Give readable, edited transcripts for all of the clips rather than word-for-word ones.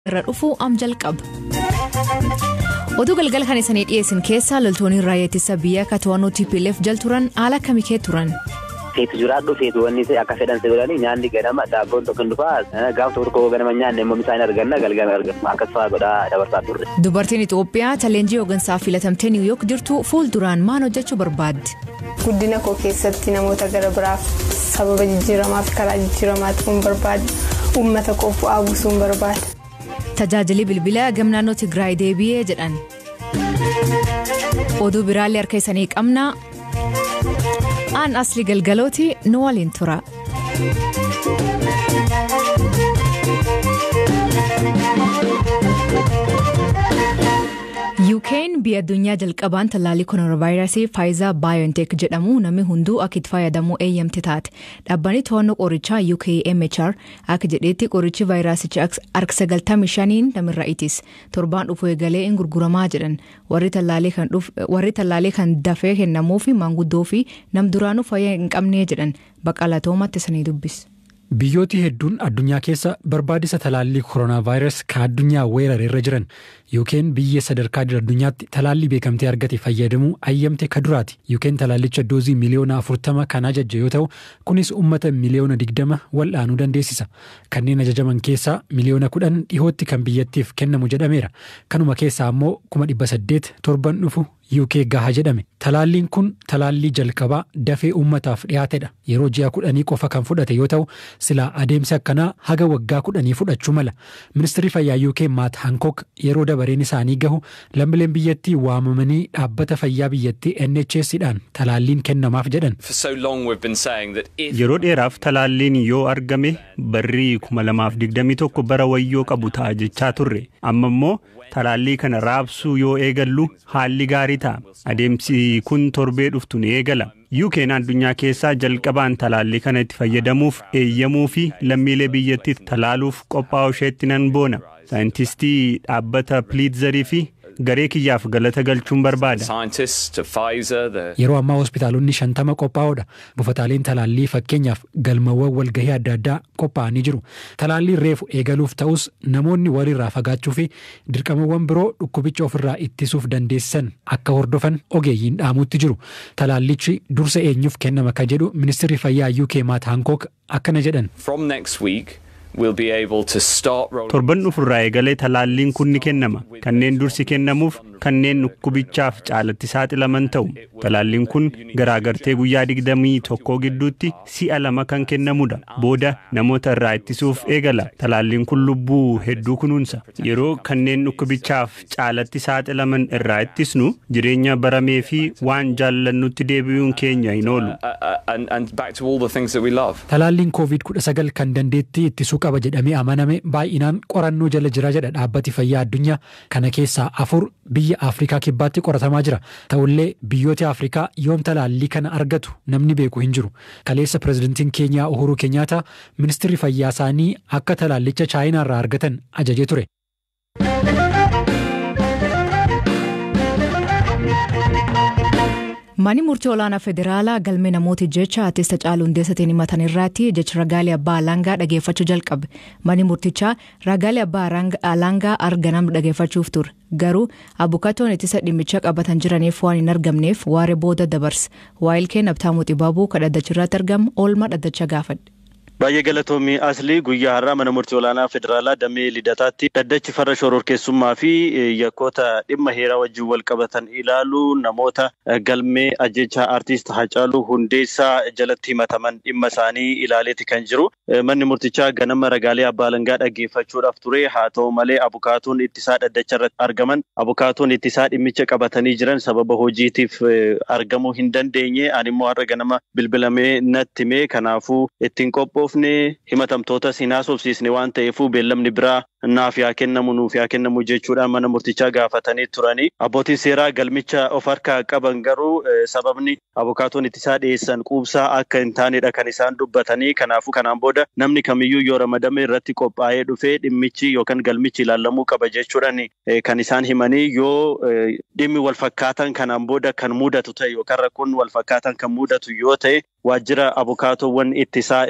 irra dhufu jalqaba. Oduu galgala kan isanii dhiyeessin keessaa loltoonni raayyaa ittisa biyyaa Kato'annoo TPLF jal turan haala kamikee turan. Feetu jiraadhu feetu wanni akka fedhan seeranii nyaanni ganama daabboon tokko dhufaa gaaf tokko ganama nyaanne immoo misaan arganna galgala arganna akkasuma godhaa dabarsaa turre. Dubartiin Itoophiyaa taleenjii hooggansaa filatamtee New York jirtu fuulduraan maal hojjechuu barbaaddi? Guddina koo keessatti namoota gara biraaf sababa jijjiiramaa fi karaa jijjiiramaa ta'uun barbaada. Uummata koo bu'aa buusuun barbaada. Tajaajilli bilbilaa gam naannoo Tigraay deebi'ee jedhan. Oduu biraallee harka isanii qabna. Aan asli galgalooti nu waliin tura. UK'n biyya addunyaa jalqabaan tallaalii koronaavaayirasii Pfizer BioNTech jedhamu namni hunduu akka itti fayyadamu eeyyamte taate. Dhaabbanni to'annoo qorichaa UKMHR akka jedhetti qorichi vaayirasicha harka 95 namirraa itis. Torbaan dhufu eegalee in gurguramaa jedhan. Warri tallaalii kan dafee kennamuu fi maanguddoo fi nam duraanuu fayyaa hin qabnee jedhan. Baqqalaa Toomatti sanii dubbis. Biyyooti hedduun addunyaa keessa barbaadisa talaallii koronaavaayirasii kan addunyaa weerararra jiran UK'n biyya sadarkaa addunyaatti talaallii beekamtee argate fayyadamuu ayyamte kaduraati. UK'n talaallicha doozii miliyoona 40 kan ajajje yoo ta'u kunis uummata miliyoona 20 wal'aanuu dandeessisa. Kanneen ajajaman keessaa miliyoona 10 dhihootti kan biyyattiif kennamu jedhameera. Kanuma keessaa ammoo 800 torban dhufu UK gaha jedhame. Talaalliin kun talaallii jalqabaa dafee uummataaf dhiyaatedha. Yeroo ji'a 10 qofa kan fudhate yoo ta'u silaa adeemsi akkanaa haga waggaa 10 fudhachuu mala. Ministeerri fayyaa UK Matt Hancock yeroo dabareen isaanii gahu lammiileen biyyattii waamamanii dhaabbata fayyaa biyyattii NHS'dhaan talaalliin kennamaaf jedhan. Yeroo dheeraaf talaalliin yoo argame barrii 2021 bara wayyoo qabu ta'a jechaa turre. Amma immoo talaallii kana raabsuu yoo eegallu haalli gaarii ta'a. Adeemsi kun torbee dhuftu ni eegala. UK'n addunyaa keessaa jalqabaan talaallii kana itti fayyadamuuf eeyyamuu fi lammiilee biyyattii talaaluuf qophaa'uu isheetti nan boona. Saayintistii dhaabbata Pfizerii fi garee kiyyaaf galata galchuun barbaada. Yeroo ammaa hospitaalonni 50 qophaa'oodha. Buufataaleen talaallii fakkeenyaaf galmawwan walgahii adda addaa qophaa'anii jiru. Talaalliin reefu eegaluuf ta'us namoonni walirraa fagaachuu fi dirqamawwan biroo dhukkubicha ofirraa ittisuuf dandeessisan akka hordofan ogeeyyiin dhaamuutti jiru. Talaallichi dursa eenyuuf kennama kan jedhu ministeerri fayyaa UK Matt Hancock akkana jedhan. Torban dhufurraa eegalee talaalliin kun ni kennama. Kanneen dursi kennamuuf kanneen dhukkubichaaf caalatti saaxilaman ta'u. Talaalliin kun garaagartee guyyaa 21 gidduutti si'a 2 kan kennamudha. Booda namoota irraa ittisuuf eegala. Talaalliin kun lubbuu hedduu kunuunsa. Yeroo kanneen dhukkubichaaf caalatti saaxilaman irraa ittisnu jireenya baramee fi waan jaallannutti deebi'uun keenya hin oolu. Talaalliin COVID-19 kan dandeettii ittisuu qaba jedhamee amaname baay'inaan qorannoo jala jira jedha dhaabbati fayyaa addunyaa. Kana keessaa 4 biyya Afrikaa kibbaatti qoratamaa jira. Ta'ullee biyyoota Afrikaa yoom talaallii kana argatu namni beeku hin jiru. Kaleessa pirezidantiin Keenyaa Uhuru Kenyaata ministeerri fayyaa isaanii akka talaallicha Chaayinaa irraa argatan ajajee ture. Mani murtii olaanaa federaalaa galmee namooti jecha artist Hacaaluu Hundeessaatiin himatan irratti jecha ragaalee abbaa alangaa dhageeffachuu jalqabe. Mani murtichaa ragaalee abbaa alangaa arganam dhageeffachuuf ture. Garuu abukatoon ittisa dhimmicha qabatan jiraniif waan hin argamneef waaree booda dabarse. Waa'ilkeen Abtaamuu Xibaabuu kadhaddacha irratti argamu oolmaa dhaddacha gaafadhe. Baay'ee galatoomii asli guyyaa har'aa mana murtii olaanaa federaalaa damee lidataatti dhaddachi farra shororkeessummaa fi yakkoota dhimma heeraa wajjin wal qabatan ilaalu namoota galmee ajjeechaa artist Hacaaluu Hundeessaa jalatti himataman dhimma isaanii ilaaleeti kan jiru. Manni murtichaa ganama ragaalee abbaa alangaa dhageeffachuudhaaf ture. Haa ta'u malee abukaatoon ittisaa dhaddacha irratti argaman abukaatoon ittisaa dhimmicha qabatanii jiran sababa hojiitiif argamuu hin dandeenye. Ani immoo har'a ganama bilbilamee natti hime kanaafuu ittiin qophoof himatamtoota sinaasofsiisne waan ta'eefuu beellamni biraa naaf yaa kennamu jechuudhaan mana murtichaa gaafatanii turanii. Abbootiin seeraa galmicha of harkaa qaban garuu sababni abukaatoon ittisaa dhiyeessan quubsaa akka hin taanedha kan isaan dubbatanii. Kanaafuu kanaan booda namni kamiyyuu yoo ramadame irratti qophaa'ee dhufee dhimmichi yookaan galmichi ilaalamuu qaba jechuudhaan kan isaan himanii. Yoo dhimmi wal fakkaatan kanaan booda kan mudatu ta'e yookaan rakkoon wal fakkaatan kan mudatu yoo ta'e waajjira abukaatoowwan ittisaa irratti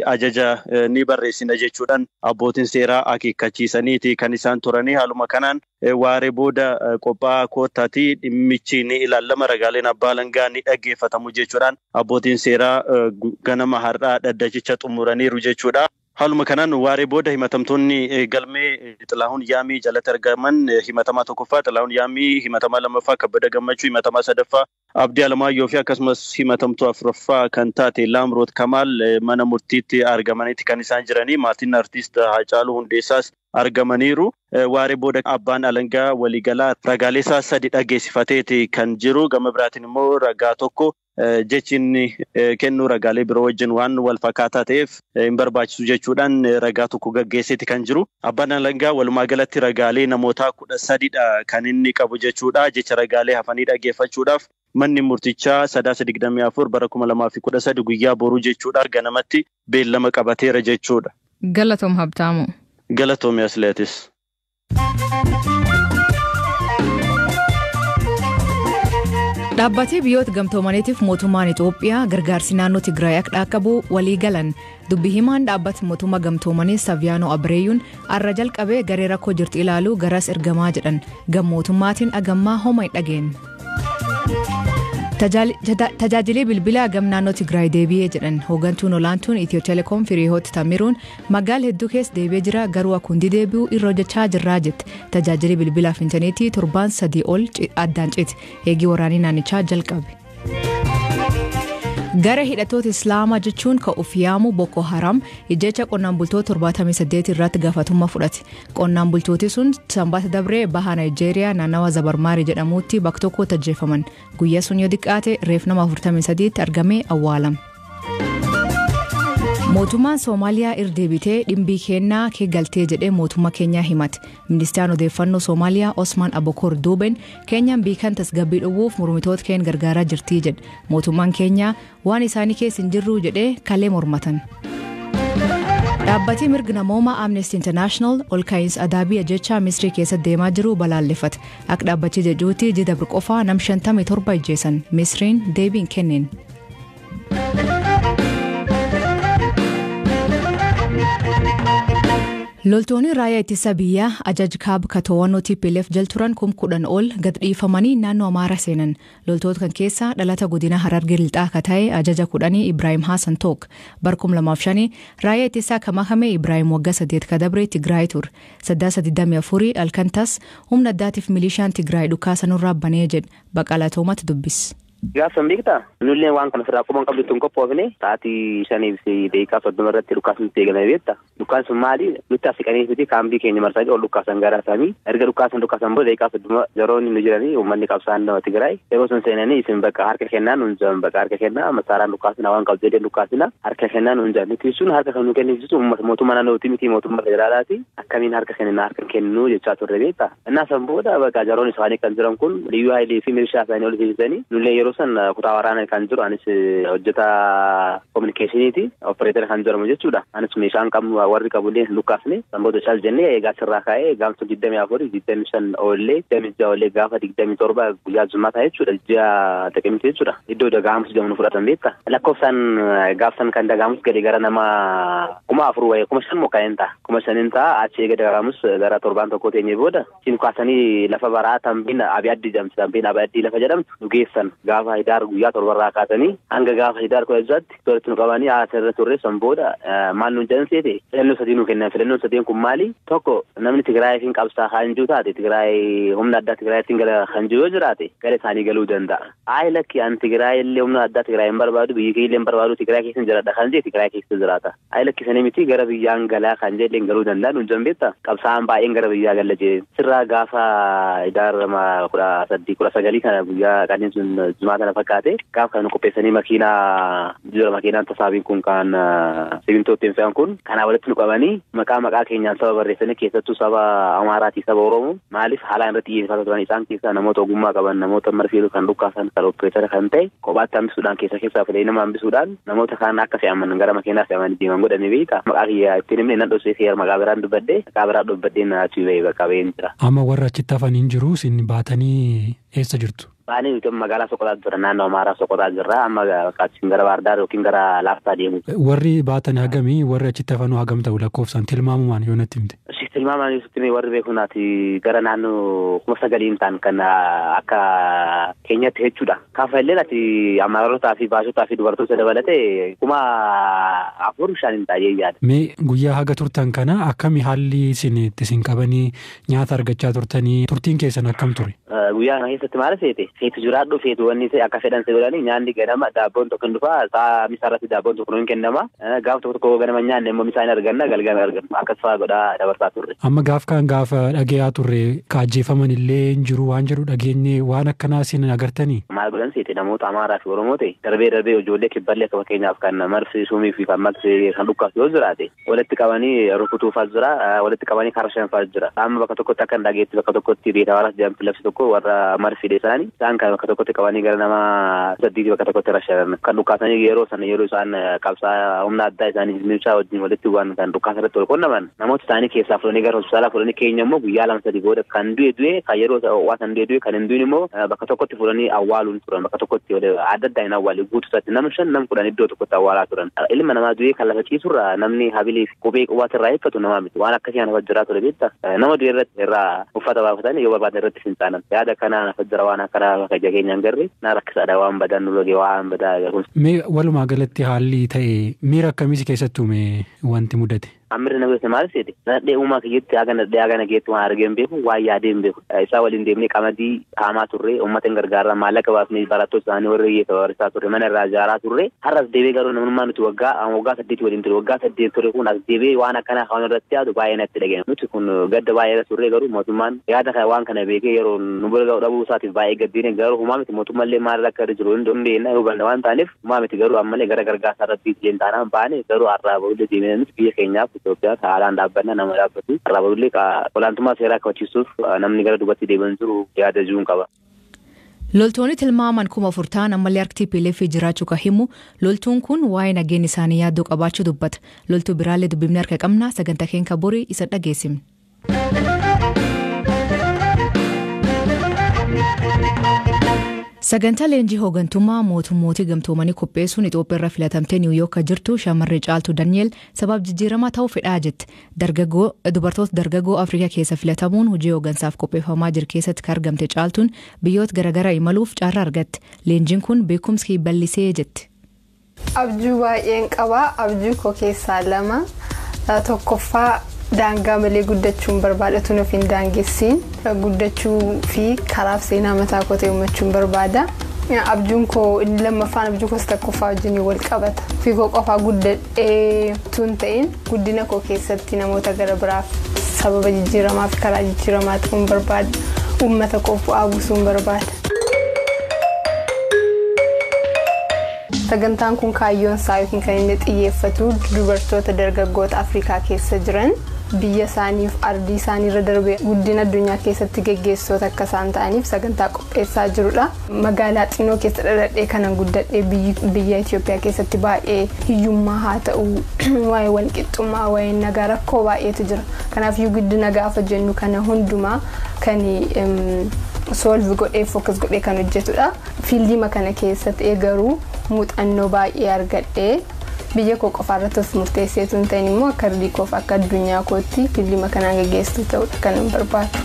ajaja ni barreessina jechuudhaan abbootiin seeraa akeekkachiisaniiti kan isaan turanii haaluma kanaan waaree booda qophaa kootaati dhimmichi ni ilaalama ragaaleen abbaa alangaa ni dhaggeeffatamu jechuudhaan abbootiin seeraa ganama har'aa dhaddachicha xumuraniiru jechuudha. Haaluma kanaan waaree booda himatamtoonni galmee Xilahuun Yaamii jalatti argaman himatamaa tokkoffaa Xilahuun Yaamii, himatamaa lammaffaa Kabbada Gammachuu, himatamaa sadaffaa Abdii Alamaayyoo fi akkasumas himatamtuu afuraffaa kan taate Laamroot Kamaal mana murtiitti argamaniiti kan isaan jiranii. Maatiin artiist Haacaaluu Hundeessaas argamaniiru. Waaree booda abbaan alangaa waliigalaa ragaalee isaa 3 dhageessifateeti kan jiru. Gama biraatiin immoo ragaa tokko jechiin kennuu ragaalee biroo wajjin waan wal fakkaataa ta'eef hin barbaachisu jechuudhaan ragaa tokko gaggeesseeti kan jiru. Abbaan alangaa walumaa galatti ragaalee namoota 13dha kan inni qabu jechuudha. Jecha ragaalee hafanii dhageeffachuudhaaf manni murtichaa 3/24 bara 2013 guyyaa boruu jechuudha ganamatti beellama qabateera jechuudha. Galatoom Habtaamu. Galatoom Yasleetis. Dhaabbatee biyyoota gamtoomaniitiif mootummaan Itoophiyaa gargaarsi naannoo Tigraay akka dhaqqabu walii galan. Dubbi himaan dhaabbata mootummaa gamtoomanii Saviyaanoo Abreeyuun arra jalqabee garee rakkoo jirtu ilaaluu garas ergamaa jedhan. Gammootummaatiin agammaa homa hin dhageen. Tajaajilii bilbilaa gam naannoo Tigraay deebi'ee jedhan. Hoogantuun olaantuun Itiyoo Telekoom Firiihooti Tamiruun magaala hedduu keessa deebi'ee jira garuu akka hundi deebi'uu irra hojjechaa jirraa jette. Tajaajilii bilbilaa fi intarneetii 7 ol addaan cite. Eegii waraanii naannichaa jalqabe. Gara hidhattoota Islaamaa jechuun kan of yaamu Boko Haram ijjecha qonnaan bultoota 78 irratti gaafatummaa fudhate. Qonnaan bultooti sun sanbata dabree baha Naayijeeriyaa naannawa Zabarmaarii jedhamutti bakka tokkotti ajjeefaman. Guyyaa sun yoo xiqqaate reef nama 43tti argamee awwaalame. Mootummaan Soomaaliyaa irdeebitee dhimbii kennaa kee galtee jedhee mootummaa Keenyaa himate. Ministeeraan odeeffannoo Soomaaliyaa Osman Abokor Duuben Keenyaan biikan tasgabbii dhowwuuf mormitoota keen gargaaraa jirtii jedhe. Mootummaan Keenyaa waan isaanii keessa hin jirru jedhee kalee mormatan. Dhaabbatni mirga namoomaa Amnesty International ol ka'iinsa adaabii ajjechaa Misrii keessa deemaa jiru balaaleffate. Akka dhaabbachi jedhuutti jidabri qofaa nam 57 ajjeesan. Misriin deebiin kenneen. Loltoonni raayyaa ittisa biyyaa ajaj kaab to'annoo TPLF jal turan 10,000 ol gad dhiifamanii naannoo Amaaraa seenan. Loltoota kan keessaa dhalata godina Harargee lixaa akka ta'e ajaja 10 Ibrahim Hassan Took. Bara 2005 raayyaa ittisaa kan makame Ibrahim waggaa 8 kadabre Tigraay ture. 824 alkantas humna addaatiif milishaan Tigraay dhukaasanurraa banee jedhe Baqalaa Toomatti dubbis. Gaafa beektaa nullee waan kana sirraa quban qabdu tun qophoofne sa'aatii 5 fi daqiiqaa 30 irratti dhukaasni eegalame beektaa. Dhukaan sun maali? Nutti asiqanii fi kaambii keenya marsanii ol dhukaasan gara isaanii. Erga dhukaasan booda daqiiqaa 30 yeroonni nu jiranii uummanni qabsaan nama Tigraay. Yeroo sun seenanii isin bakka harka kennaa nuun jedhan bakka harka kennaa masaaraan dhukaasina waan qabdu jedhee dhukaasina harka kennaa nuun jedhan. Nuti sun harka kan nu kennisu mootummaa naannootii miti mootummaa federaalaati. Akkamiin harka kennuu jechaa turre beektaa. Innaa san booda bakka yeroon isaanii kan jiran kun liyyuu haayilee fi milishaa isaanii ol fiisanii nullee yeroo san kutaa waraanaa kan jiru anis hojjeta kominikeeshiniiti opereetara kan jedhamu jechuudha. Anis meeshaan qabnu warri qabullee dhukaasne sanboota chaal jennee eegaa sirraa kaa'ee gaamsa 24 25 oollee 26 oollee gaafa 27 guyyaa Jumaataa jechuudha. Ji'a Xaqimtii jechuudha. Iddoo dagaamus jedhamu fudhatan beekta. Lakkoofsaan gaafsan kan dagaamus gadi gara nama 4,000 wayii 5,000 mokka'een ta'a. 5,000 ta'a achi eega dagaamus gara 7 teenyee booda siin kaasanii lafa baraa tambiin abiyaddi jedhamti. Tambiin abiyaddi lafa jedhamtu nu geessan gaafa hidar guyyaa 7 kaasanii hanga gaafa hidar ko'eessatti tooratti nu qabanii asirra turre san booda maal nuun jedhan seete filannoo 3 nu kennan. Filannoon 3 kun maali? Tokko namni Tigraayiin qabsaa kan jiru taate Tigraay humna addaa Tigraayiin gala kan jiru yoo jiraate gara isaanii galuu danda'a. Lakki an Tigraayillee humna addaa Tigraayiin barbaadu biyyi keelleen barbaadu Tigraay keessa jiraadha kan jedhe Tigraay keessa jiraata. Lakki sanii miti gara biyyaan galaa kan jedhe galuu danda'a nuun jedhan beektaa. Qabsaan baay'een gara biyyaa galla jedhe sirraa gaafa hidar 19 kana guyyaa kanneen sun Jumaata fakkaate gaafa kan qopheessanii makiinaan tasaabiin kun kan simintootiin fe'an kun kanaa walitti nu qabanii maqaa keenyaan saba barreessanii keessattuu saba Amaaraatii saba Oromoo maaliif haalaan irratti xiyyeeffata turan isaan keessaa namoota ogummaa qaban namoota marfeetu kan dhukkaasan kan opereetara kan ta'e kophaatti hambisuudhaan keessaa filee nama hambisuudhaan namoota kaan akka fe'aman gara makiinaa fe'amanii deeman godhame beeka maqaa kiyyaa ittiin himne nan dhoosee seera maqaa biraan dubbadhee na achii bahee bakka baheen jira. Amma warra achitti hafaniin jiru isin baatanii eessa jirtu? baanii nuti magaalaa Soqotaa jira naannoo Amaaraa Soqotaa jirra amma qaachin gara Baardaar yookiin gara Laaftaa deemu. Warri baatan hagamii warri achitti hafanuu hagam ta'u lakkoofsaan tilmaamumaan yoo natti himte. Tilmaamaan ibsutti warri beekunaati gara naannoo 9,000 ta'an kan akka keenyatti jechuudha. Kaafallee ati Amaarotaa fi Baashotaa fi dubartoota dabalatee 4,500 ta'ee yaada. Mee guyyaa haga turtan kana akkami haalli isin qabanii nyaata argachaa turtanii turtiin keessan akkam ture? Guyyaa kana keessatti maal feete jiraadhu feetu wanni akka fedhan seeranii nyaanni ganama daabboon tokko hin dhufa saa misaarratti daabboon tokko hin kennama gaaf tokko ganama nyaanne immoo misaan arganna galgala arganna akkas fa'aa godhaa dabarsaa turre. Amma gaafa dhageeyaa turre kaajjeefaman illee hin jiru waan jedhu dhageenye waan akkanaa isin agartanii. Maal godhan seete namoota Amaaraa fi Oromoo ta'e darbee ijoollee kibballee akka fakkeenyaaf kan marsi suumii fi kan maksee kan dhukkaas yoo jiraate walitti qabanii rukutuufas jira walitti qabanii karshanfas jira amma bakka tokkotti akka hin dhageetti bakka tokkotti beekaa waaras jedhamtu labsi tokko warra marfidee isaanii isaan kan bakka tokkotti qabanii gara nama 8 bakka tokkotti rashanan kan dhukkaasanii yeroo isaan qabsaa humna addaa isaanii milshaa wajjin walitti waan kan dhukkaasa irratti wal qunnaman namoota isaanii keessaa fuudhanii gara hospitaalaa fuudhanii keenya immoo guyyaa 2-3 booda kan du'e kan yeroo waa san du'e kan hin du'in immoo bakka tokkotti fuudhanii awwaaluun turan bakka tokkotti adda addaa hin awwaalu guutuusaatti nama 5 nama 10 iddoo tokkotti awwaalaa turan ilma namaa du'e kan lafa ciisurra namni habilii fi qubee qubaatti irraa eeggatu namaa miti waan akkasii ana fajjiraa ture beekta nama du'e irratti irraa uffata baafatanii yoo barbaadan irratti fincaanan yaada kana na fajjira waan akkana bakka keenyaan garri na rakkisaadha waan badan nulogee waan badaa garuu. Mee walumaa galatti haalli ta'e miira akkamiis keessattuu mee wanti mudate? Amirri nama keessatti maal seete nadhee uumaa kiyyetti hagana geetti waan argeen beeku waan yaadeen beeku isaa waliin deemnee qamadii haamaa turre uummata hin gargaarraa maallaqa baafnee barattoota isaanii warra hiyyeessa barisaa turre mana irraa ijaaraa turre har'as deebee garuu namummaa nuti waggaa 8 waliin ture waggaa 8 ture kun as deebee waan akkana kan irratti yaadu baay'ee natti dhaga'e nuti kun gadda baay'ee turre garuu mootummaan yaada waan kana beekee yeroo nu bira dhabuu isaatiif baay'ee gaddiine garuu humaa miti mootummallee maal akka jiru hundeenna hubanna waan taaneef humaa miti garuu ammallee gara gargaarsaa irratti jeentaan baane garuu har'aa booddee deemee nuti biyya keenyaaf Itoophiyaa haalaan dhaabbanna nama dhaabbatu har'aa booddee olaantummaa seeraa kabachiisuuf namni gara duubatti deebi'an jiru yaada jiruun qaba. Loltoonni tilmaaman 4,000 ammallee harkatti piileef jiraachuu kan himu loltuun kun waa'ee nageenya isaanii yaaddoo qabaachuu dubbata. Loltuu biraallee dubbifnee harka qabna sagantaa keenya borii isa dhageessifne. Sagantaa leenjii hoogantummaa mootummootii gamtoomanii qopheessuun Itoophiyaa irraa filatamtee Niwuyoork jirtu shamarree caaltuu Dani'eel sabab jijjiiramaa ta'uu fedhaa jette. Dubartoota dargaggoo Afrikaa keessa filatamuun hojii hoogansaaf qopheeffamaa jiru keessatti kan argamte caaltuun biyyoota garaagaraa imaluuf carraa argatte. Leenjiin kun beekumsa bal'isee jette. Abjuu baay'een qaba. Abjuu koo keessaa 2 tokkoffaa daangaa malee guddachuun barbaadatu nuuf hin daangessiin guddachuu fi karaaf seenaa mataa koo ta'e uummachuun barbaada. Abjuun koo inni lammaffaan abjuu koo tokkoffaa wajjin wal qabata. Fi koo qofaa guddadhee tun ta'in guddina koo keessatti namoota gara biraaf sababa jijjiiramaa fi karaa jijjiiramaa ta'uun barbaada. Uummata koo bu'aa buusuun barbaada. Sagantaan kun kaayyoon isaa yookiin kan inni xiyyeeffatu dubartoota dargaggoota Afrikaa keessa jiran biyya isaaniif ardii isaanii irra darbee guddina addunyaa keessatti geggeessitoota akka isaan ta'aniif sagantaa qopheessaa jirudha. Magaalaa xinnoo keessa dhaladhee kanan guddadhee biyya Itoophiyaa keessatti baay'ee hiyyummaa haa ta'u waa'ee walqixxummaa waa'ee nagaa rakkoo baay'eetu jira. Kanaaf guddina gaafa jennu kana hundumaa kan solve godhee focus godhee kan hojjetudha. Fiildii kana keessatti garuu muuxannoo baay'ee argadhee biyya koo qofaarratti of murteesseetu hin ta'in immoo akka ardii koof akka addunyaa kootti fiildii kanaan geggeessituu ta'udha kan barbaadu.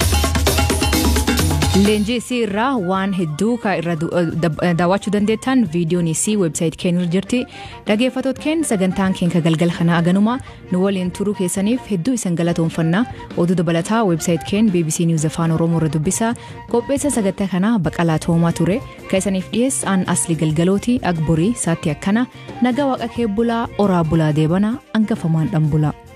Leenjii isii irraa waan hedduu kan irra daawwachuu dandeettan viidiyoon isii websaayit keenya irra jirti. Dhaggeeffattoota keenya sagantaan keenya galgala kana aganuma nu waliin turuu keessaniif hedduu isin galatoomfanna. Oduu dabalataa websaayit keenya BBC News Afaan Oromoo irra dubbisa. Qopheessa sagantaa kana Baqalaa Toomaa ture. Kan isiniif dhiyeessan Aslii Galgalooti Agborii saatti akkana nagaa waaqa kee bulaa oraa bulaa deebana hangafamaan dhan bulaa.